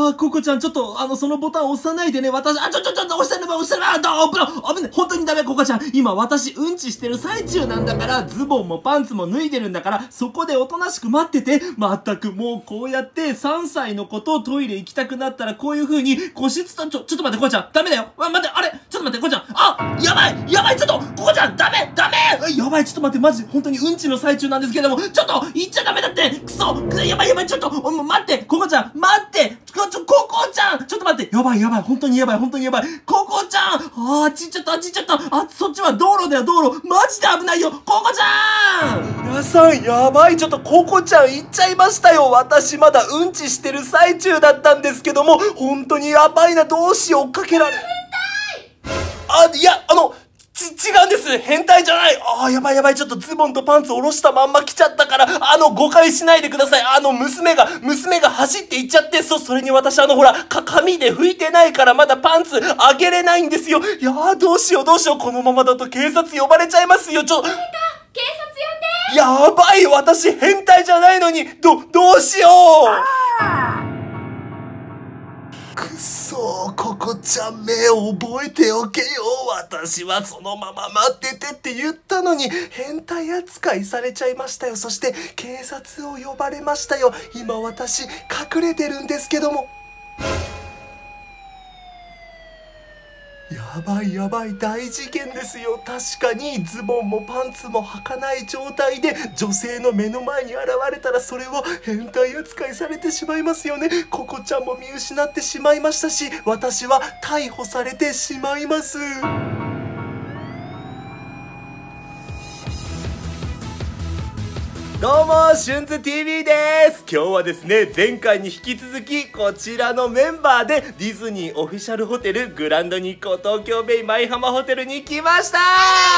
ココちゃん、ちょっと、そのボタン押さないでね。私、押したね、押したね、危ない。本当にダメ、ココちゃん。今、私、うんちしてる最中なんだから、ズボンもパンツも脱いでるんだから、そこでおとなしく待ってて。まったく、もう、こうやって、3歳の子とトイレ行きたくなったら、こういう風に、個室と、ちょっと待って、ココちゃん。ダメだよ。待って、あれちょっと待って、ココちゃん。やばい、ちょっと、ココちゃん、ダメやばい、ちょっと待って、マジ、本当にうんちの最中なんですけども、ちょっと、行っちゃダメだって。くそ、やばい、ちょっと、待って、ココちゃん、待って、ココちゃん、ちょっと待って、やばい、本当にやばい、ココちゃん、あっち行っちゃった、そっちは道路だよ、マジで危ないよ、ココちゃん。皆さん、やばい、ちょっとココちゃん行っちゃいましたよ。私まだうんちしてる最中だったんですけども、本当にやばいな、どうしよう、追っかけられる。いや、違うんです。変態じゃない。やばい。ちょっとズボンとパンツ下ろしたまんま来ちゃったから、誤解しないでください。娘が走って行っちゃって、それに私ほら、紙で拭いてないからまだパンツあげれないんですよ。いやー、どうしよう。このままだと警察呼ばれちゃいますよ。警察呼んで。やばい、私変態じゃないのに、どうしよう。くそー、ココちゃん、目覚えておけよ。私はそのまま待っててって言ったのに、変態扱いされちゃいましたよ。そして警察を呼ばれましたよ。今私隠れてるんですけども。やばい、大事件ですよ。確かにズボンもパンツも履かない状態で女性の目の前に現れたら、それは変態扱いされてしまいますよね。ココちゃんも見失ってしまいましたし、私は逮捕されてしまいます。どうも、シュンズ TV です。今日はですね、前回に引き続きこちらのメンバーでディズニーオフィシャルホテルグランド日光東京ベイ舞浜ホテルに来ました。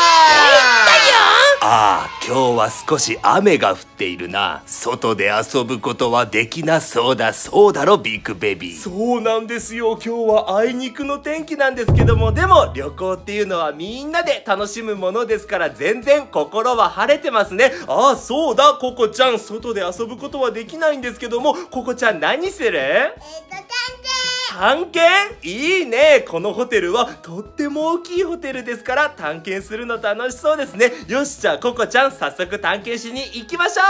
今日は少し雨が降っているな。外で遊ぶことはできなそうだ。そうだろ、ビッグベビー。そうなんですよ。今日はあいにくの天気なんですけども、でも旅行っていうのはみんなで楽しむものですから、全然心は晴れてますね。そうだ、ココちゃん、外で遊ぶことはできないんですけども、ココちゃん何する？探検？いいね。このホテルはとっても大きいホテルですから、探検するの楽しそうですね。よし、じゃあココちゃん、早速探検しに行きましょう。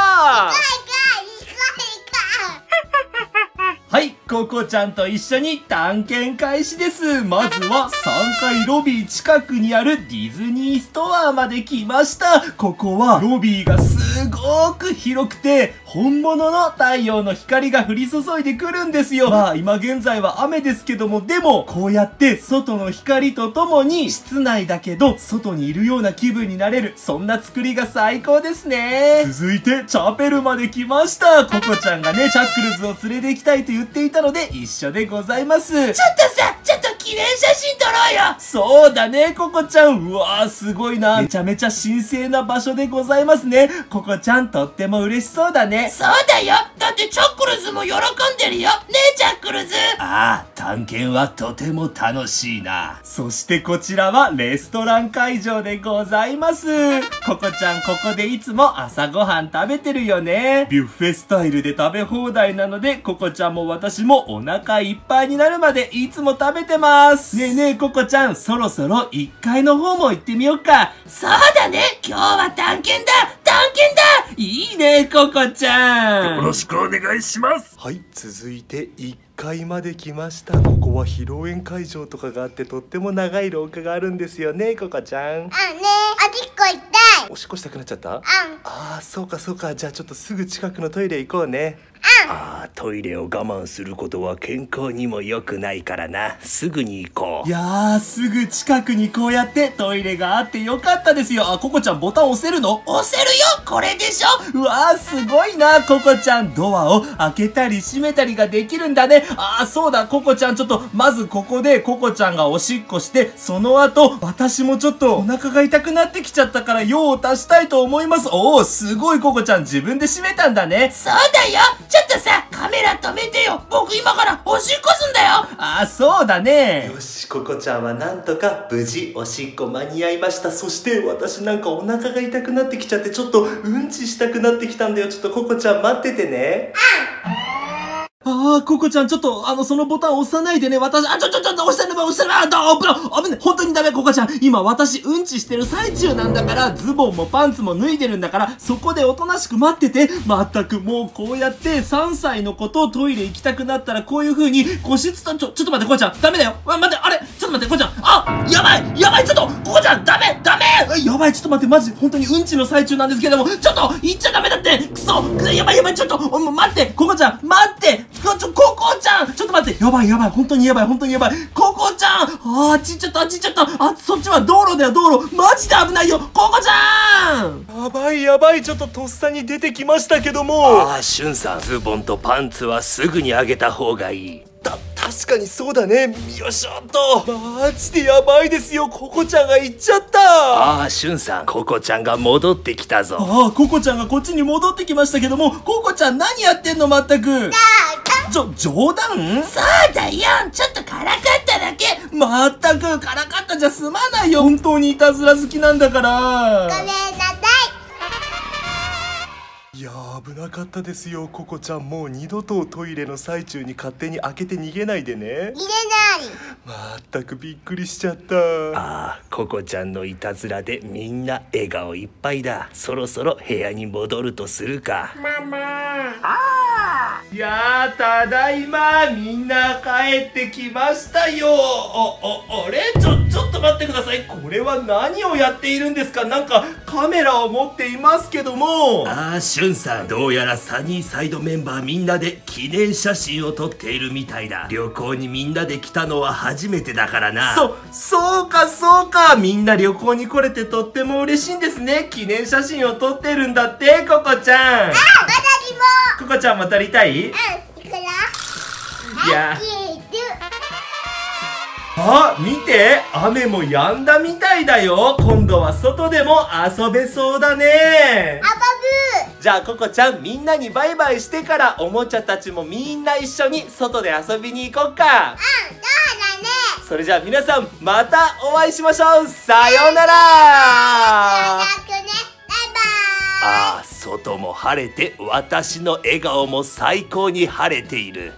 はい、ココちゃんと一緒に探検開始です。まずは3階ロビー近くにあるディズニーストアまで来ました。ここはロビーがすごく広くて、本物の太陽の光が降り注いでくるんですよ。今現在は雨ですけども、でもこうやって外の光とともに室内だけど外にいるような気分になれる、そんな作りが最高ですね。続いてチャペルまで来ました。ココちゃんがね、チャックルズを連れて行きたいと言っていたので一緒でございます。ちょっと記念写真撮ろうよ。そうだね、ココちゃん。うわー、すごいな。めちゃめちゃ神聖な場所でございますね。ココちゃん、とっても嬉しそうだね。そうだよ。だってチャックルズも喜んでるよ。ねえ、チャックルズ。探検はとても楽しいな。そしてこちらはレストラン会場でございます。ココちゃん、ここでいつも朝ごはん食べてるよね。ビュッフェスタイルで食べ放題なので、ココちゃんも私もお腹いっぱいになるまでいつも食べてます。ねえねえ、ココちゃん、そろそろ1階の方も行ってみようか。そうだね、今日は探検だ。いいね、ココちゃん。 よろしくお願いします。 はい、続いて1階まで来ました。ここは披露宴会場とかがあって、とっても長い廊下があるんですよね、ココちゃん。 ね、おしっこ行きたい。 おしっこしたくなっちゃった？そうか。じゃあちょっとすぐ近くのトイレ行こうね。トイレを我慢することは健康にも良くないからな。すぐに行こう。いやー、すぐ近くにこうやってトイレがあってよかったですよ。ココちゃん、ボタン押せるの？押せるよ、これでしょ。うわー、すごいな、ココちゃん。ドアを開けたり閉めたりができるんだね。そうだ、ココちゃん、ちょっとまずここでココちゃんがおしっこして、その後私もちょっとお腹が痛くなってきちゃったから用を足したいと思います。すごい、ココちゃん、自分で閉めたんだね。そうだよ。ちょっとさ、カメラ止めてよ。僕今からおしっこすんだよ。そうだね。よし、ココちゃんはなんとか無事おしっこ間に合いました。そして私なんかお腹が痛くなってきちゃって、ちょっとうんちしたくなってきたんだよ。ちょっとココちゃん待っててね。 ココちゃん、ちょっと、そのボタン押さないでね。私、押したね、押したね、危ね、本当にダメ、ココちゃん。今、私、うんちしてる最中なんだから、ズボンもパンツも脱いでるんだから、そこでおとなしく待ってて。まったく、もうこうやって、3歳の子とトイレ行きたくなったら、こういう風に、個室と、ちょっと待って、ココちゃん、ダメだよ。待って、あれ、ちょっと待って、ココちゃん。やばい、ちょっと、ココちゃん、ダメやばい、ちょっと待って、マジ、本当にうんちの最中なんですけども、ちょっと、行っちゃダメだって、くそ、やばい、ちょっと、待って、ココちゃん、待って、ココちゃん、ちょっと待って、やばい、本当にやばい、ココちゃん、あっち行っちゃった、そっちは道路だよ、マジで危ないよ、ココちゃん。 やばい、ちょっととっさに出てきましたけども。 しゅんさん、ズボンとパンツはすぐにあげた方がいい。 確かにそうだね。よいしょっと。マジでやばいですよ。ココちゃんが行っちゃった。 しゅんさん、ココちゃんが戻ってきたぞ。 ココちゃんがこっちに戻ってきましたけども、ココちゃん何やってんの、まったく。冗談？ そうだよ、ちょっとからかっただけ。 まったく、からかったじゃ済まないよ。本当にいたずら好きなんだから。 ごめんなさい。 いやー、危なかったですよ。ココちゃん、もう二度とトイレの最中に勝手に開けて逃げないでね。 入れない。 まったくびっくりしちゃった。 ココちゃんのいたずらでみんな笑顔いっぱいだ。そろそろ部屋に戻るとするか。 ママ。 いやー、ただいま、みんな帰ってきましたよ。あれ、ちょっと待ってください。これは何をやっているんですか？なんかカメラを持っていますけども。 しゅんさん、どうやらサニーサイドメンバーみんなで記念写真を撮っているみたいだ。旅行にみんなで来たのは初めてだからな。 そうか。みんな旅行に来れてとっても嬉しいんですね。記念写真を撮ってるんだって、ココちゃん。 私も。 ココちゃんも撮りたい？ いくら？ いや。見て、雨も止んだみたいだよ。今度は外でも遊べそうだね。じゃあココちゃん、みんなにバイバイしてからおもちゃたちもみんな一緒に外で遊びに行こうか。 そうだね。 それじゃあ皆さん、またお会いしましょう。さようなら。 外も晴れて、私の笑顔も最高に晴れている。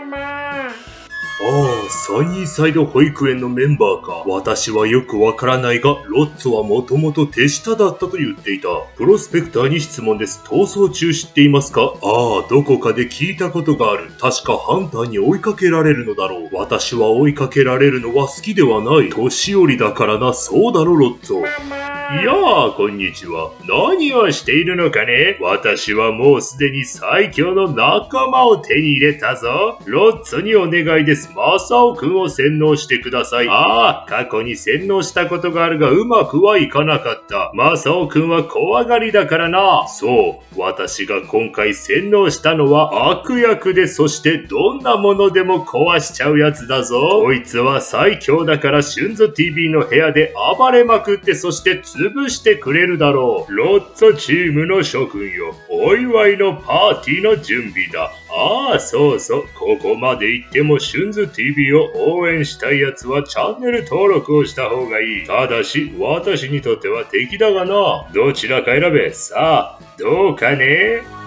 サニーサイド保育園のメンバーか。私はよくわからないが、ロッツォはもともと手下だったと言っていた。プロスペクターに質問です。逃走中知っていますか？どこかで聞いたことがある。確かハンターに追いかけられるのだろう。私は追いかけられるのは好きではない。年寄りだからな。そうだろ、ロッツォ。いやー、こんにちは。何をしているのかね？私はもうすでに最強の仲間を手に入れたぞ。ロッツォにお願いです。マサオくんを洗脳してください。過去に洗脳したことがあるがうまくはいかなかった。マサオくんは怖がりだからな。そう、私が今回洗脳したのは悪役で、そしてどんなものでも壊しちゃうやつだぞ。こいつは最強だから、シュンゾ TV の部屋で暴れまくって、そして潰してくれるだろう。ロッツォチームの諸君よ、お祝いのパーティーの準備だ。そう、ここまで行ってもシュンズ TV を応援したいやつはチャンネル登録をした方がいい。ただし、私にとっては敵だがな。どちらか選べ。さあ、どうかね。